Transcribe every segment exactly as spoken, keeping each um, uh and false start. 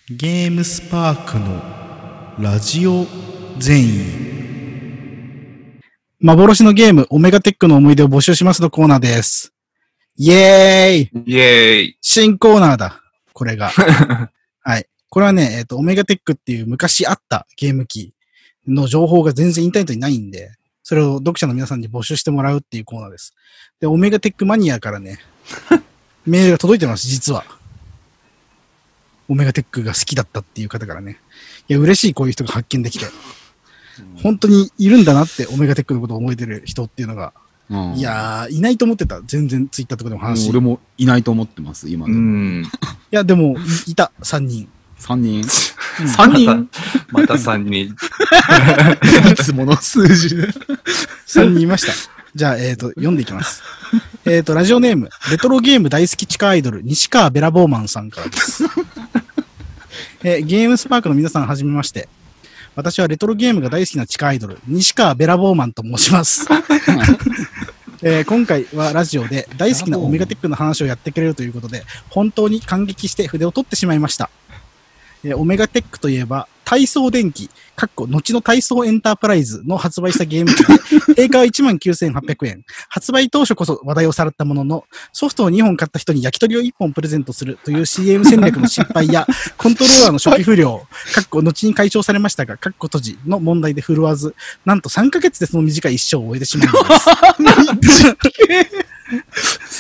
ゲームスパークのラジオ全員。幻のゲームオメガテックの思い出を募集しますのコーナーです。イエーイイエーイ新コーナーだ。これが。はい。これはね、えっと、オメガテックっていう昔あったゲーム機の情報が全然インターネットにないんで、それを読者の皆さんに募集してもらうっていうコーナーです。で、オメガテックマニアからね、メールが届いてます、実は。オメガテックが好きだったっていう方からね。いや、嬉しい、こういう人が発見できて。本当にいるんだなって、オメガテックのことを覚えてる人っていうのが。うん、いやー、いないと思ってた。全然ツイッターとかでも話。 俺もいないと思ってます、今で。 うんいや、でも、いた、さんにん。 さんにん。 さんにんまたさんにん。いつもの数字で。 さんにんいました。じゃあ、えっと、読んでいきます。えっと、ラジオネーム、レトロゲーム大好き地下アイドル、西川ベラボーマンさんからです。えー、ゲームスパークの皆さんはじめまして。私はレトロゲームが大好きな地下アイドル、西川ベラボーマンと申します。えー、今回はラジオで大好きなオメガテックの話をやってくれるということで、本当に感激して筆を取ってしまいました。えー、オメガテックといえば、体操電機、かっこ後の体操エンタープライズの発売したゲーム機で、定価はいちまんきゅうせんはっぴゃくえん。発売当初こそ話題をさらったものの、ソフトをにほん買った人に焼き鳥をいっぽんプレゼントするという シーエム 戦略の失敗や、コントローラーの初期不良、かっこ後に解消されましたが、かっこ閉じの問題で振るわず、なんとさんかげつでその短い一生を終えてしまうのです。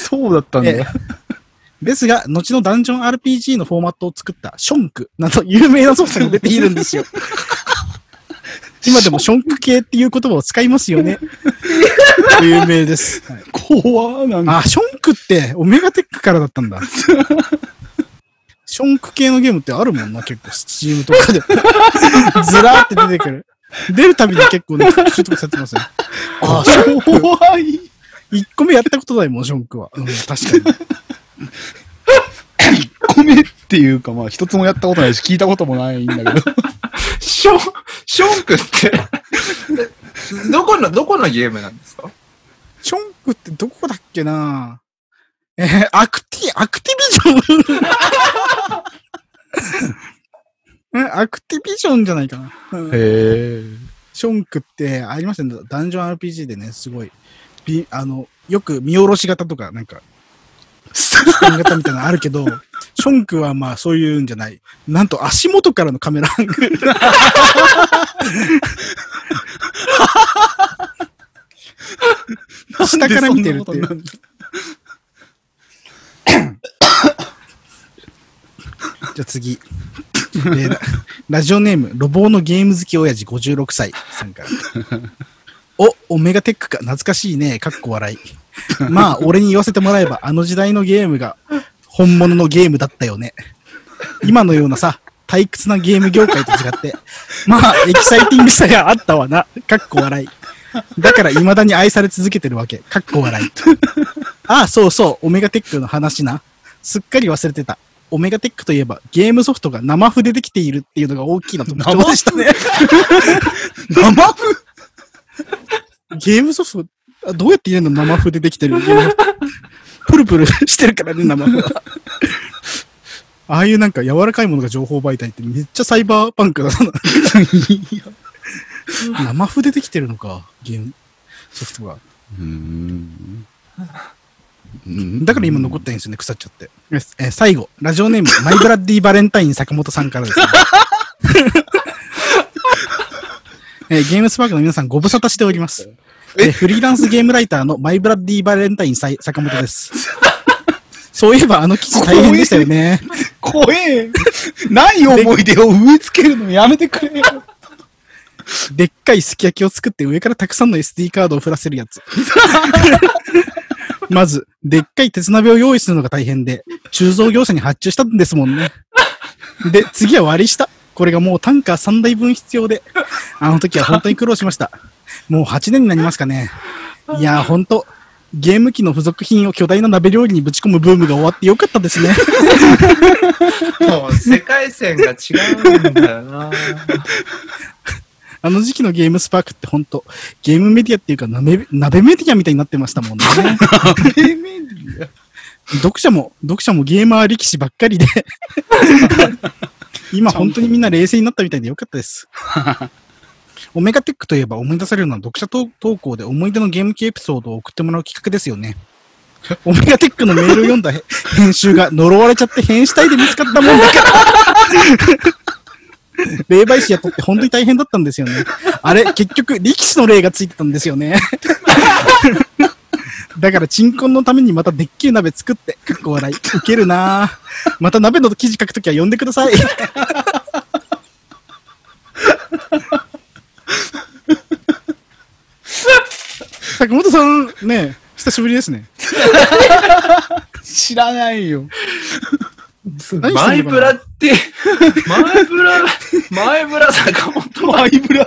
そうだったんだ。えですが、後のダンジョン アールピージー のフォーマットを作ったションクなど有名なソフトが出ているんですよ。今でもションク系っていう言葉を使いますよね。有名です。はい、 怖なんか。 あ、ションクってオメガテックからだったんだ。ションク系のゲームってあるもんな、結構。スチームとかで。ずらーって出てくる。出るたびに結構ね、特集とかされてますよ。 あ、怖い。 いっこめやったことないもん、ションクは。うん、確かに。 いっこめっていうか、まあ、一つもやったことないし、聞いたこともないんだけど。 ション、ションクって、どこの、どこのゲームなんですか？ ションクってどこだっけなえー、アクティ、アクティビジョンえアクティビジョンじゃないかな。 へー。 ションクってありましたね。ダンジョン アールピージー でね、すごい。びあの、よく見下ろし型とか、なんか、視点型みたいなのあるけど、ションクはまあそういうんじゃない。なんと足元からのカメラアングル。下から見てるっていう。じゃあ次。えーラ。ラジオネーム、ロボーのゲーム好き親父ごじゅうろくさいさんから。お、オメガテックか、懐かしいね、かっこ笑い。まあ、俺に言わせてもらえば、あの時代のゲームが本物のゲームだったよね。今のようなさ、退屈なゲーム業界と違って、まあ、エキサイティングさがあったわな、かっこ笑い。だから未だに愛され続けてるわけ、かっこ笑い。ああ、そうそう、オメガテックの話な。すっかり忘れてた。オメガテックといえば、ゲームソフトが生筆できているっていうのが大きな特徴でしたね。 生筆ゲームソフト、どうやって入れるの？生筆できてるゲーム。プルプルしてるからね、生筆は。ああいうなんか柔らかいものが情報媒体ってめっちゃサイバーパンクだな。生筆できてるのか、ゲームソフトが。 うーんだから今残ったんですよね、腐っちゃって。えー、最後、ラジオネーム、マイブラッディバレンタイン坂本さんからですね。えー、ゲームスパークの皆さんご無沙汰しております。えー、フリーランスゲームライターのマイブラッディバレンタイン坂本です。そういえばあの記事大変でしたよね。 怖え。ない思い出を植え付けるのやめてくれよ。 でっかいすき焼きを作って上からたくさんの エスディー カードを振らせるやつ。まず、でっかい鉄鍋を用意するのが大変で、鋳造業者に発注したんですもんね。で、次は割り下。これがもうタンカーさんだいぶん必要で、あの時は本当に苦労しました。もうはちねんになりますかね。いやーほんと、ゲーム機の付属品を巨大な鍋料理にぶち込むブームが終わってよかったですね。 もう世界線が違うんだよな。 あの時期のゲームスパークってほんと、ゲームメディアっていうか鍋、鍋メディアみたいになってましたもんね。 鍋メディア読者も、読者もゲーマー力士ばっかりで。 今本当にみんな冷静になったみたいでよかったです。オメガテックといえば思い出されるのは読者投稿で思い出のゲーム機エピソードを送ってもらう企画ですよね。オメガテックのメールを読んだ編集が呪われちゃって変死体で見つかったもんだから。霊媒師雇って本当に大変だったんですよね。あれ、結局力士の霊がついてたんですよね。だから鎮魂のためにまたでっけえ鍋作って、かっこ笑い。ウケるなぁ。また鍋の記事書くときは呼んでください。坂本さん、ね、久しぶりですね。 知らないよ。 マイブラって、マイブラ、マイブラ坂本。 マイブラ。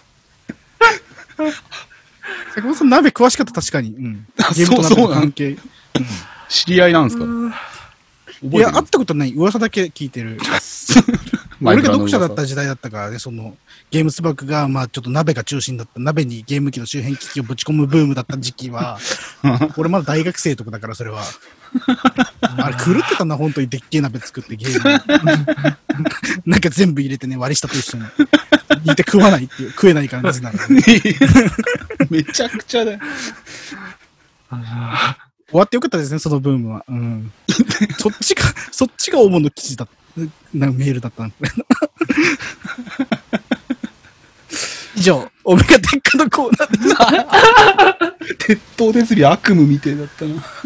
坂本さん、鍋詳しかった、確かに。うん。ゲームと鍋の関係。うん、 知り合いなんですか？ いや、会ったことない。噂だけ聞いてる。俺が読者だった時代だったからね、その、ゲームスバックが、まあちょっと鍋が中心だった、鍋にゲーム機の周辺機器をぶち込むブームだった時期は、俺まだ大学生とかだから、それは。あれ狂ってたな、本当にでっけえ鍋作ってゲーム。なんか全部入れてね、割り下と一緒に。煮て食わないっていう、食えないからですながら、ね。 めちゃくちゃだよ。 終わってよかったですね、そのブームは。うん。そっちが、そっちが主の記事だった。なメールだったんだ。以上、オメガテックのコーナーです。 鉄塔ですり悪夢みてえだったな。